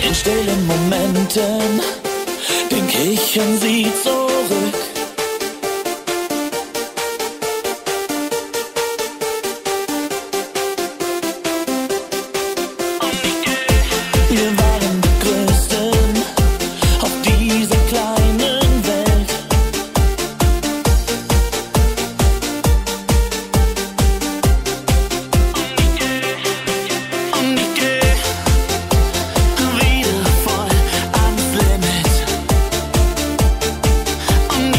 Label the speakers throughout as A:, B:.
A: In stillen Momenten denk ich an sie zurück. Wir waren die Größten auf dieser kleinen Welt. Und ich geh wieder voll ans Limit. Und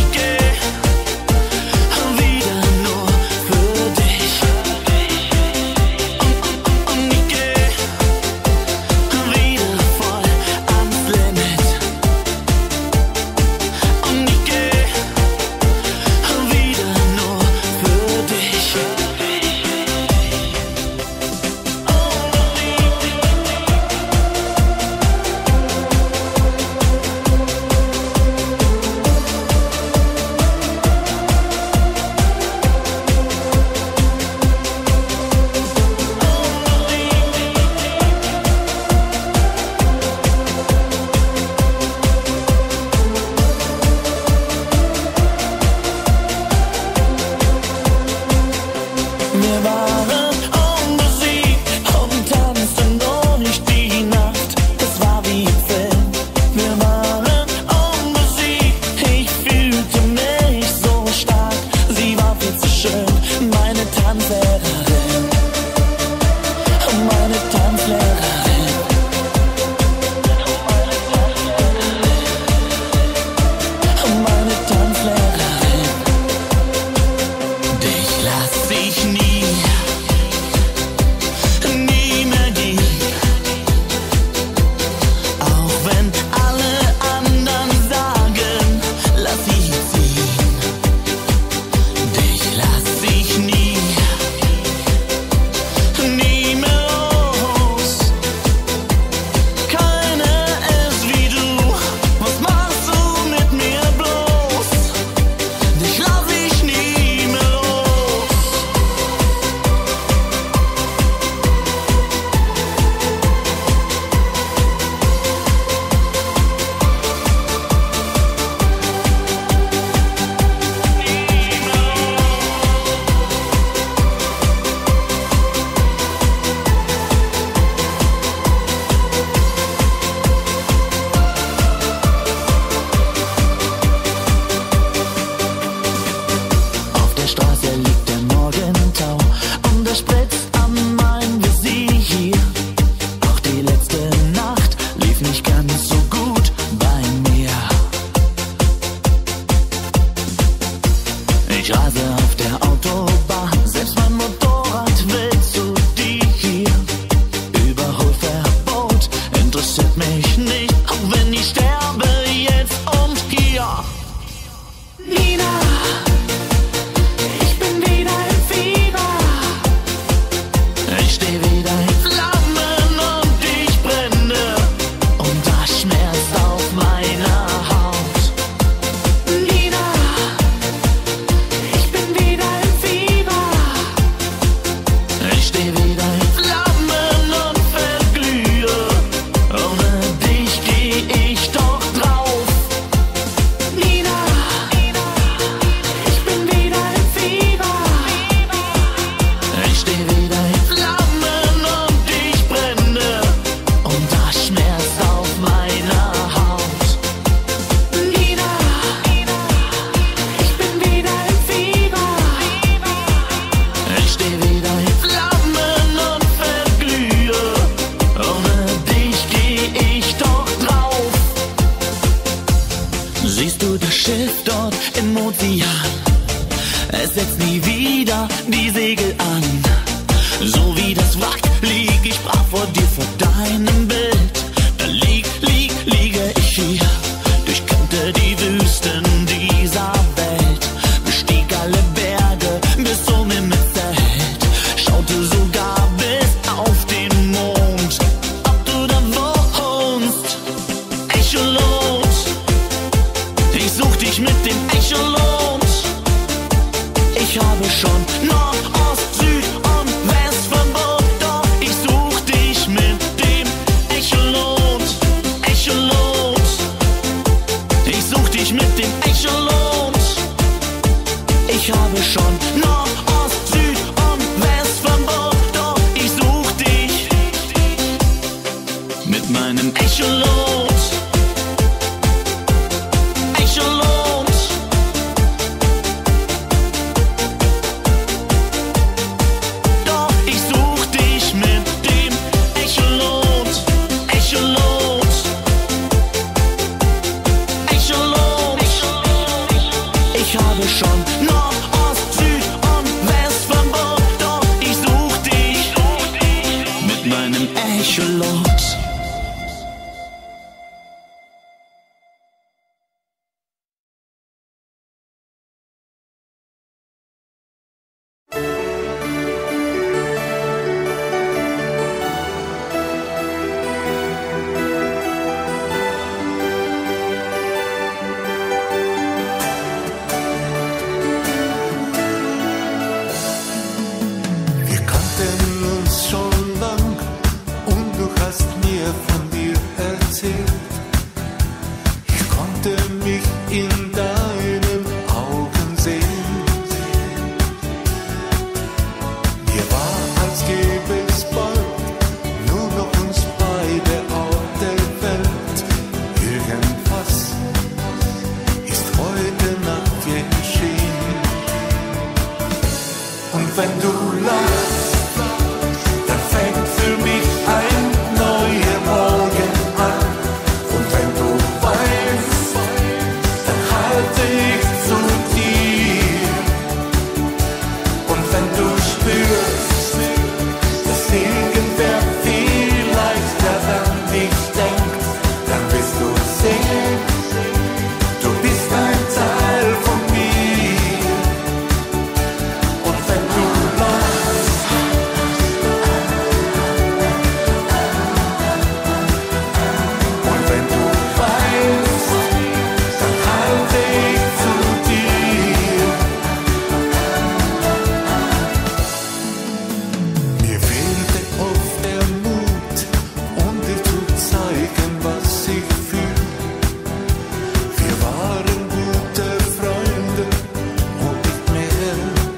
A: meinem Echolot. Echolot. Doch ich such dich mit dem Echolot. Echolot. Echolot. Ich habe schon Nord, Ost, Süd und West verboten. Doch ich such dich mit meinem Echolot.
B: Wir kannten uns schon lang und du hast mir von dir erzählt. Ich konnte mich in deinen Augen sehen. Mir war, als gäbe es bald nur noch uns beide auf der Welt. Irgendwas ist heute Nacht geschehen. Und wenn du lachst, dann fängt für mich ein neuer Morgen an. Und wenn du weinst, dann halte ich zu dir. Und wenn du spürst, dass irgendwer vielleicht daran dich denkt, dann wirst du sehen, du bist ein Teil von mir. Und wenn du lachst, und wenn du weinst, dann halte ich zu dir. Mir fehlte oft der Mut, um dir zu zeigen, was ich fühl. Wir waren gute Freunde und nicht mehr.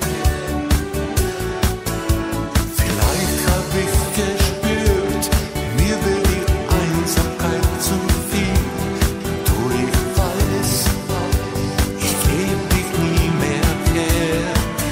B: Vielleicht hab ich gespürt, mir wird die Einsamkeit zu viel. Du, ich weiß, ich geb dich nie mehr her.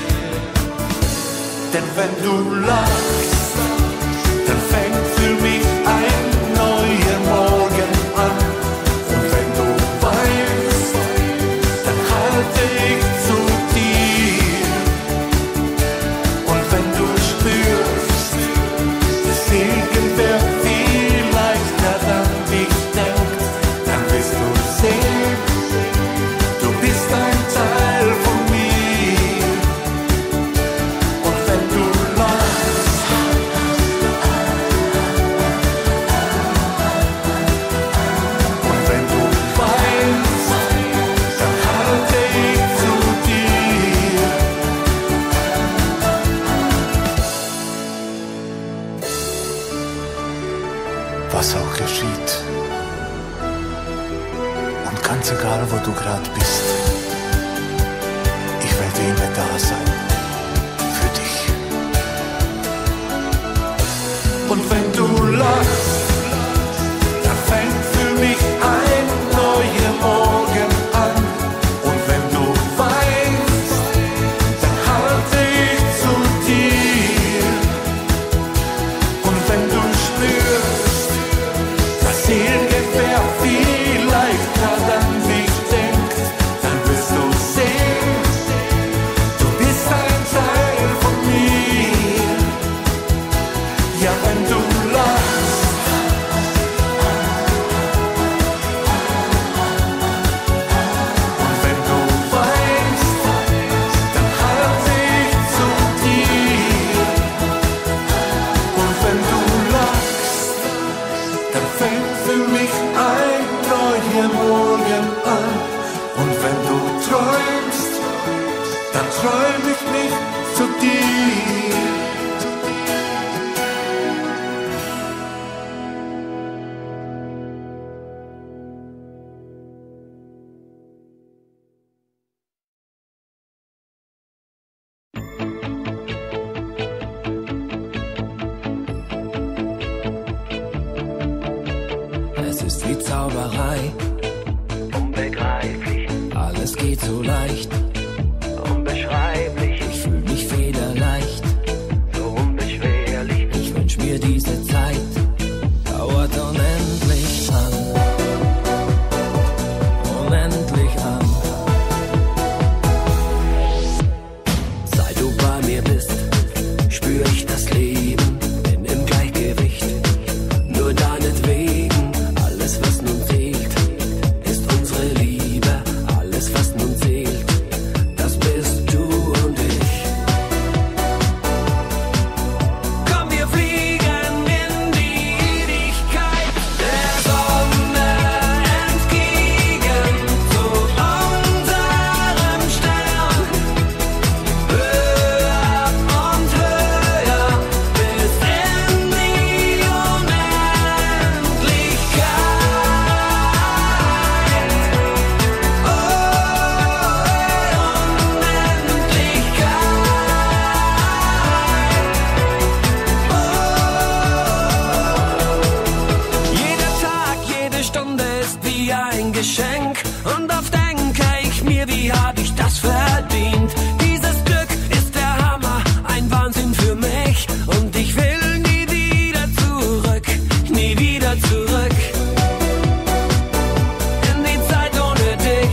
B: Denn wenn du lachst, dann fängt für mich ein neuer Morgen an. Und wenn du weinst, dann halte ich zu dir. Und wenn du spürst, dass irgendwer vielleicht daran dich denkt, dann wirst du sehen, du bist ein Teil von mir. Und wenn du lachst, und wenn du weinst, dann halte ich zu dir. Was auch geschieht, und ganz egal, wo du gerade bist, ich werde immer da sein für dich. Und wenn du lachst, dann fängt für mich ein neuer Morgen an. Und wenn du weinst, dann halte ich zu dir. Und wenn du spürst, dass irgendwer vielleicht gerade an dich denkt, dann wirst du sehen, du bist ein Teil von mir. Ja, wenn du lachst,
A: geht so leicht, unbeschreiblich. Ich fühl mich federleicht, so unbeschwerlich. Ich wünsch mir diese Zeit, dauert unendlich an, unendlich an. Seit du bei mir bist, spür ich das Leben, bin im Gleichgewicht, nur deinetwegen. Alles, was nun zählt, ist unsere Liebe. Alles, was nun zählt, das bist du und ich. Komm, wir fliegen in die Ewigkeit, der Sonne entgegen, zu unserem Stern. Höher und höher, bis in die Unendlichkeit. Jeder Tag, jede Stunde ist wie ein Geschenk. Und oft denke ich mir, wie hab ich das verdient? Dieses Glück ist der Hammer, ein Wahnsinn für mich. Und ich will nie wieder zurück, nie wieder zurück in die Zeit ohne dich.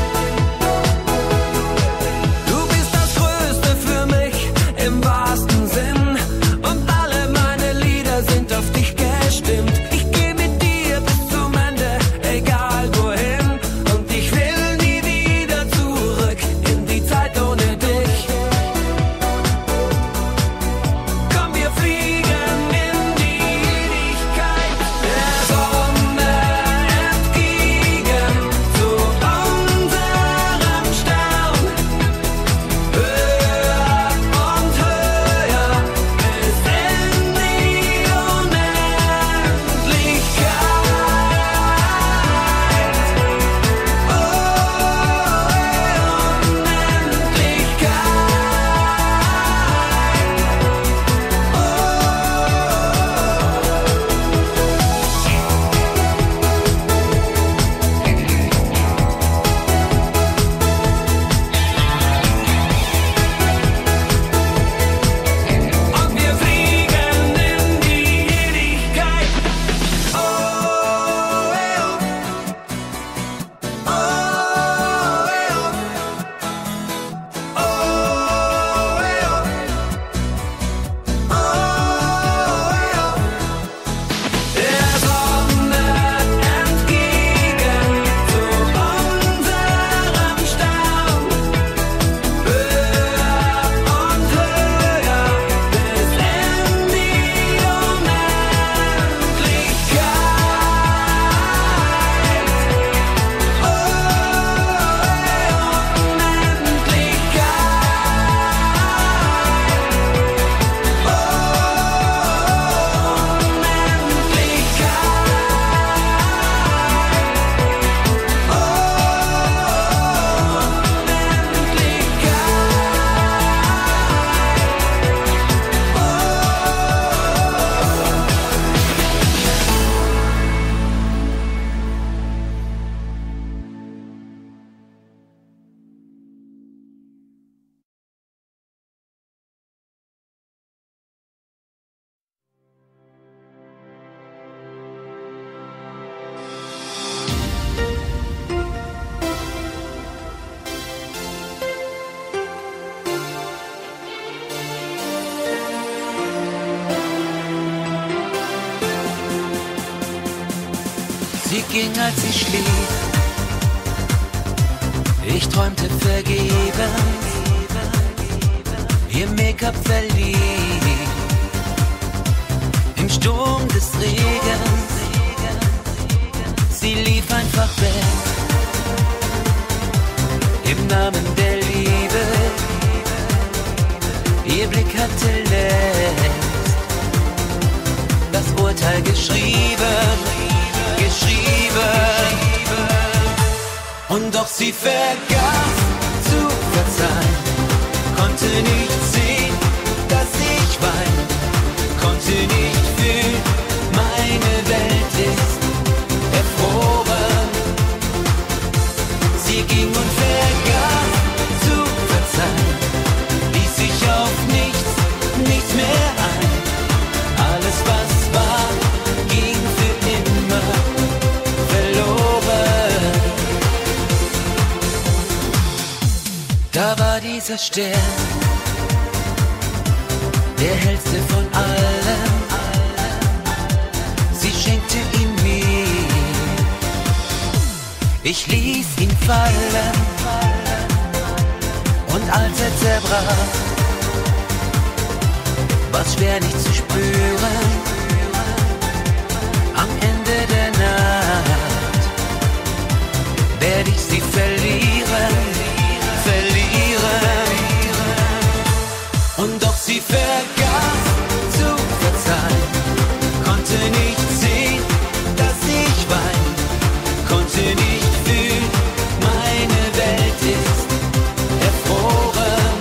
A: Du bist das Größte für mich im wahrsten Sinn. Und alle meine Lieder sind auf dich gestimmt. Ich geh mit dir bis zum Ende, egal wohin. Und ich will nie wieder zurück in die Zeit ohne dich. Komm, wir fliegen in die Ewigkeit, der Sonne entgegen, zu unserem Stern. Höher und höher, bis in die Unendlichkeit. Und wir fliegen in die Ewigkeit. Oh, oh, der Sonne entgegen, zu unserem Stern. Höher und höher, bis in die Unendlichkeit.
C: Sie ging, als sie schlief. Ich träumte vergebens. Ihr Make-up verlief im Sturm des Regens. Sie lief einfach weg im Namen der Liebe. Ihr Blick hatte längst das Urteil geschrieben. Und doch sie vergaß zu verzeihen, konnte nicht sehen, dass ich weine, konnte nicht fühlen, meine Welt ist erfroren. Sie ging und vergaß Stern, der hellste von allen. Sie schenkte ihn mir, ich ließ ihn fallen. Und als er zerbrach, war's schwer nicht zu spüren. Am Ende der Nacht werd ich sie verlieren. Und doch sie vergaß zu verzeihen, konnte nicht sehen, dass ich wein, konnte nicht fühlen, meine Welt ist erfroren.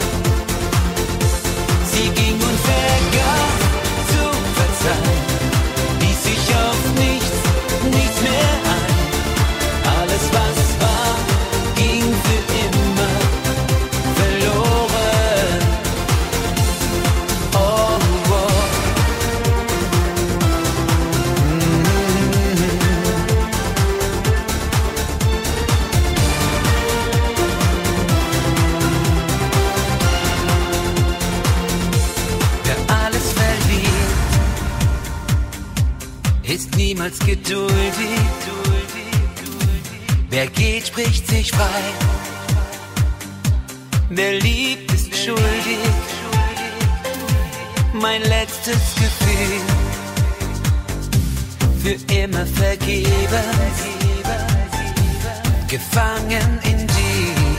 C: Sie ging und vergaß zu verzeihen, ließ sich auf nichts mehr ein. Alles was war, ging für immer verloren. Ist niemals geduldig. Wer geht, spricht sich frei. Wer liebt, ist schuldig. Mein letztes Gefühl für immer vergeben. Gefangen in dir,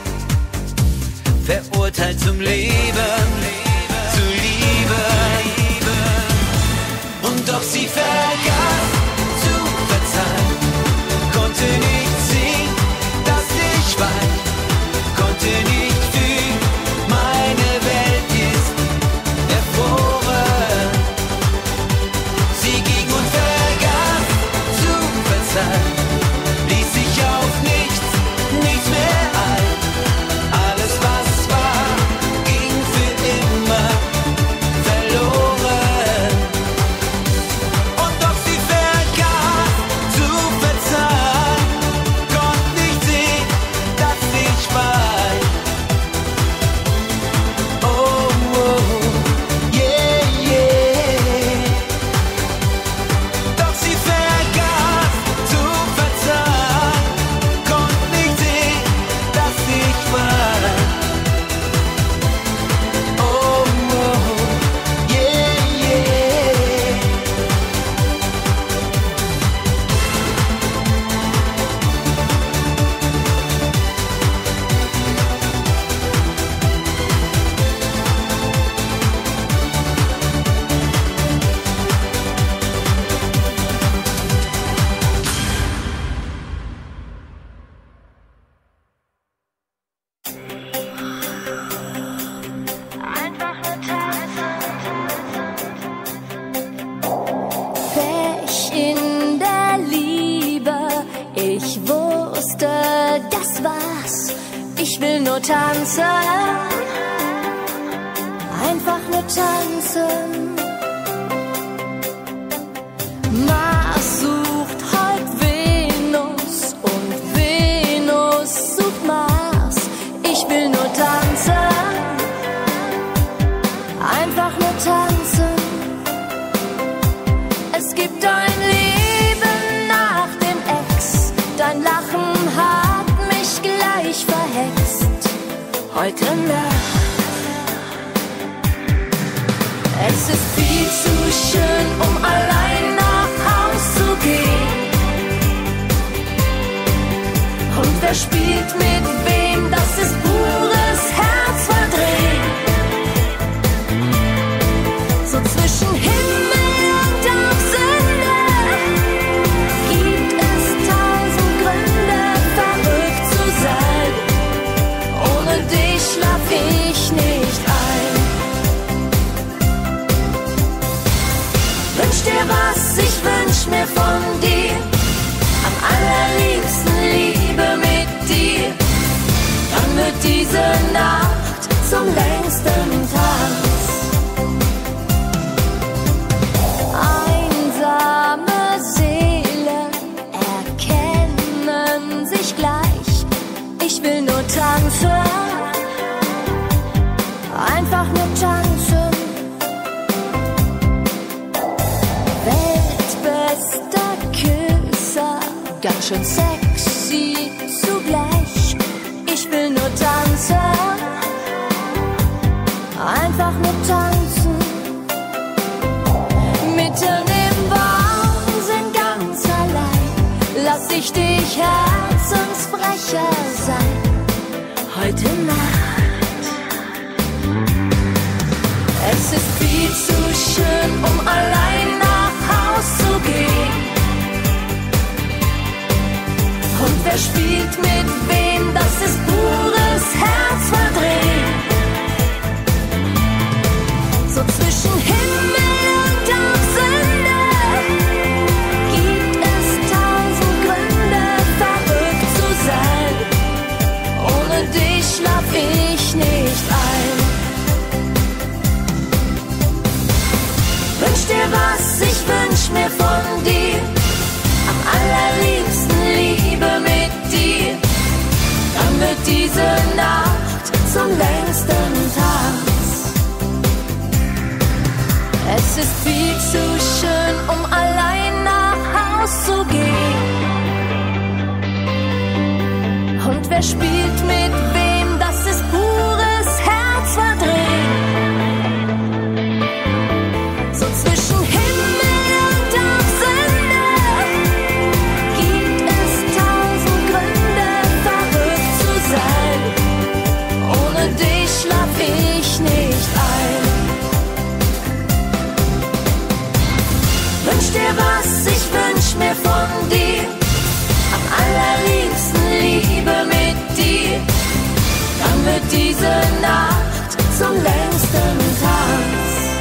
C: verurteilt zum Leben, zu lieben. Und doch sie vergaß zu verzeihen, konnte nicht sehen, dass ich wein, konnte nicht fühlen, meine Welt ist erfroren. Sie ging und vergaß zu verzeihen, ließ sich auf nichts mehr ein. Alles was war, ging für immer verloren. Und doch sie vergaß zu verzeihen, konnte nicht sehen, dass ich wein. Oh, yeah, yeah. Doch sie vergaß zu verzeihen, konnte nicht sehen, dass ich wein. Oh, yeah, yeah.
D: Pech in der Liebe, ich wusste, das war's. Ich will nur tanzen, einfach nur tanzen. Mars sucht heute Venus und Venus sucht Mars. Ich will nur tanzen, einfach nur tanzen. Es gibt ein Leben nach dem Ex. Dein Lachen hat mich gleich verhext. Heute Nacht. Es ist viel zu schön, um allein nach Haus zu gehen. Und wer spielt mit wem, das ist pures Herzverdrehen. So zwischen Himmel und auf Sünde gibt es 1000 Gründe, verrückt zu sein. Ohne dich schlaf ich nicht ein. Wünsch dir was, ich wünsch mir von dir. Am allerliebsten Liebe mit dir. Dann wird diese Nacht zum längsten Tanz. Einsame Seelen erkennen sich gleich. Ich will nur tanzen, ganz schön sexy zugleich. Ich will nur tanzen, einfach nur tanzen. Mitten im Wahnsinn ganz allein, lass ich dich Herzensbrecher sein. Heute Nacht. Es ist viel zu schön, um allein nach Haus zu gehen. Und wer spielt mit wem, das ist pures Herzverdrehen. So zwischen Himmel und auf Sünde gibt es 1000 Gründe, verrückt zu sein. Ohne dich schlaf ich nicht ein. Wünsch dir was, ich wünsch mir von dir am allerliebsten Liebe mit dir. Dann wird diese Nacht zum längsten Tanz. Es ist viel zu schön, um allein nach Haus zu gehen. Und wer spielt mit wem, das ist pures Herzverdrehen. So zwischen Himmel und auf Sünde gibt es 1000 Gründe, verrückt zu sein. Ohne dich schlaf ich nicht ein. Wünsch dir was, ich wünsch mir von dir am allerliebsten Liebe mit dir. Dann wird diese Nacht zum längsten Tanz.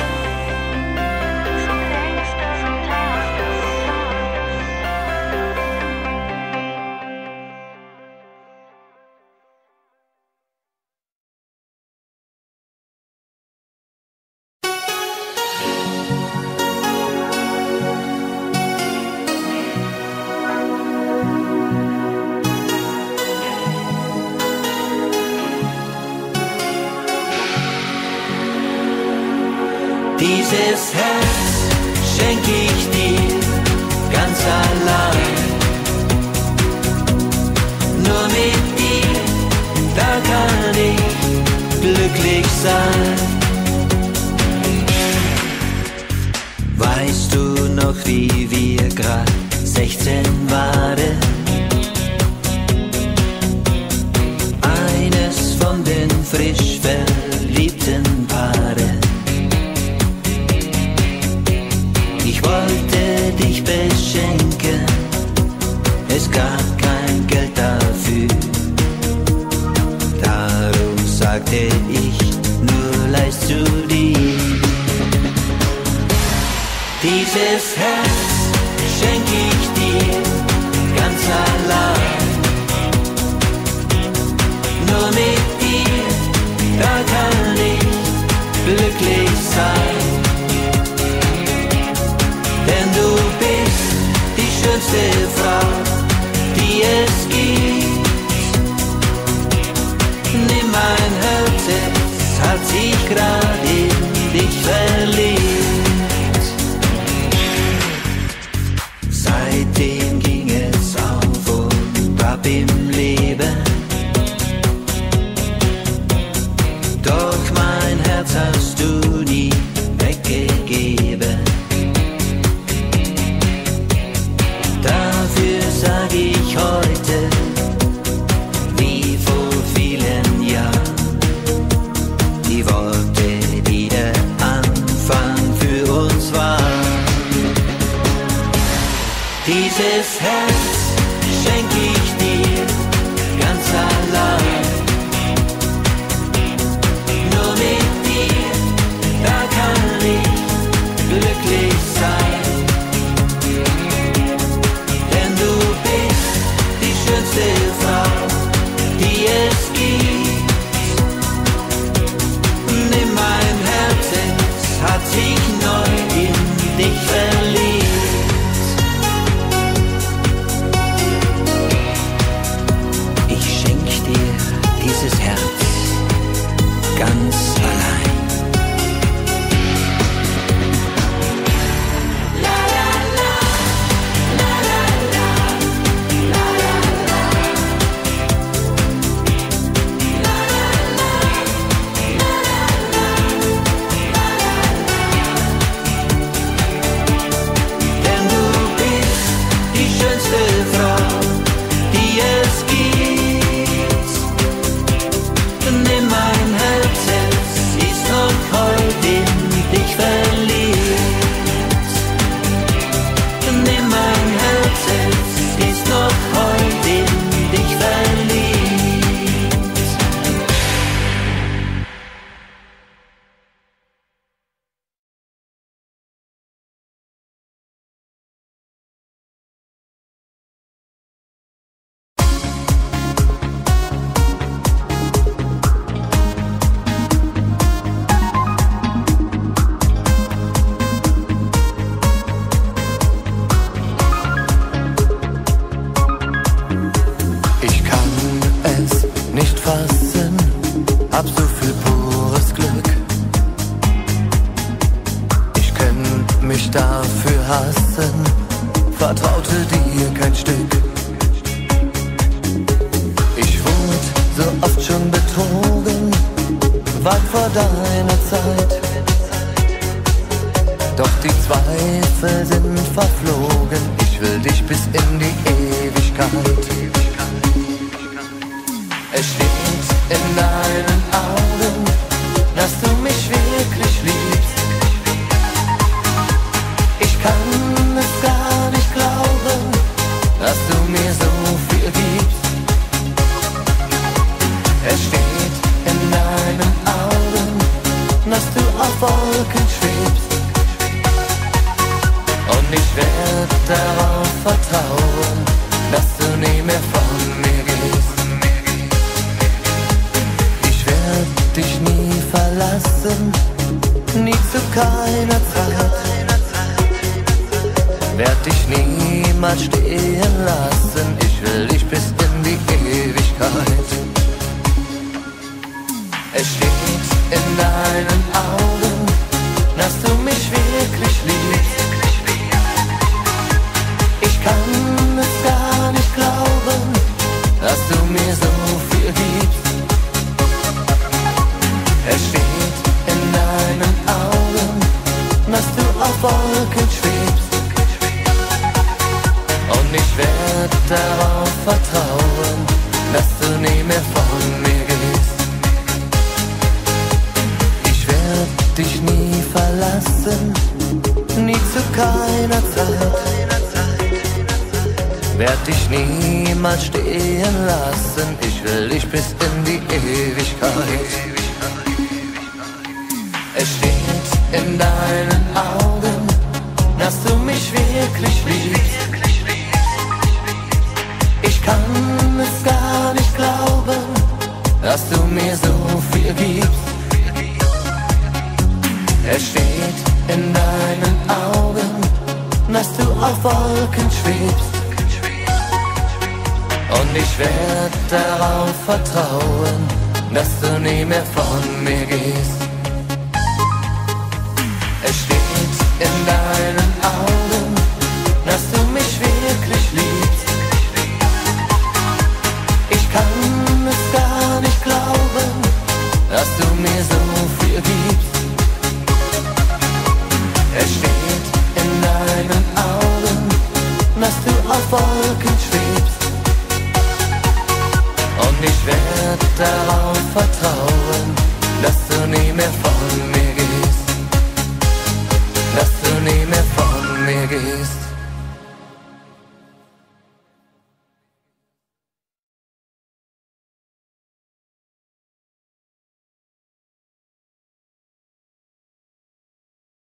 C: Dieses Herz schenk ich dir ganz allein. Nur mit dir, da kann ich glücklich sein. Weißt du noch, wie wir grad 16 waren? Eines von den frisch verliebten Paaren. Ich wollte dich beschenken, es gab kein Geld dafür. Darum sagte ich, nur leist du dir. Dieses Herz schenk ich dir ganz allein. Nur mit dir, da kann ich glücklich sein. Denn du bist die schönste Frau, die es gibt. Nimm mein Herz, es hat sich grad in dich verliebt. Seitdem ging es auf und ab im Leben. Doch mein Herz hast du nie weggegeben. Dafür sag ich heute, wie vor vielen Jahren, die Worte, die der Anfang für uns waren. Dieses Herz schenk ich dir ganz allein. Nur mit dir, da kann ich glücklich sein. Frau, die es gibt. Nimm mein Herz, es hat sich neu in dich verliebt.
B: fassen, hab so viel pures Glück. Ich könnt mich dafür hassen, vertraute dir kein Stück. Ich wurde so oft schon betrogen, weit vor deiner Zeit. Doch die Zweifel sind verflogen, ich will dich bis in die Ewigkeit. Es steht in deinen Augen, dass du mich wirklich liebst. Ich kann es gar nicht glauben, dass du mir so viel gibst. Es steht in deinen Augen, dass du auf Wolken schwebst. Und ich werd darauf vertrauen, dass du nie mehr von mir gehst. Ich werd dich nie verlassen, nie zu keiner Zeit. Werd dich niemals stehen lassen, ich will dich bis in die Ewigkeit. Es steht in deinen Augen, dass du mich wirklich liebst. Ich kann es gar nicht glauben, dass du mir so viel gibst. Es steht in deinen Augen, dass du auf Wolken schwebst. Und ich werd darauf vertrauen, dass du nie mehr von mir gehst. Ich werd dich nie verlassen, nie zu keiner Zeit. Werd dich niemals stehen lassen, ich will dich bis in die Ewigkeit. Es steht in deinen Augen, dass du mich wirklich liebst. Ich kann es gar nicht glauben, dass du mir so viel gibst. Es steht in deinen Augen, dass du auf Wolken schwebst. Und ich werd darauf vertrauen, dass du nie mehr von mir gehst. Es steht in deinen Augen, dass du mich wirklich liebst. Ich kann es gar nicht glauben, dass du mir so viel gibst. Es steht in deinen Augen, dass du auf Wolken schwebst. Und ich werd darauf vertrauen, dass du nie mehr von mir gehst. Dass du nie mehr von mir gehst.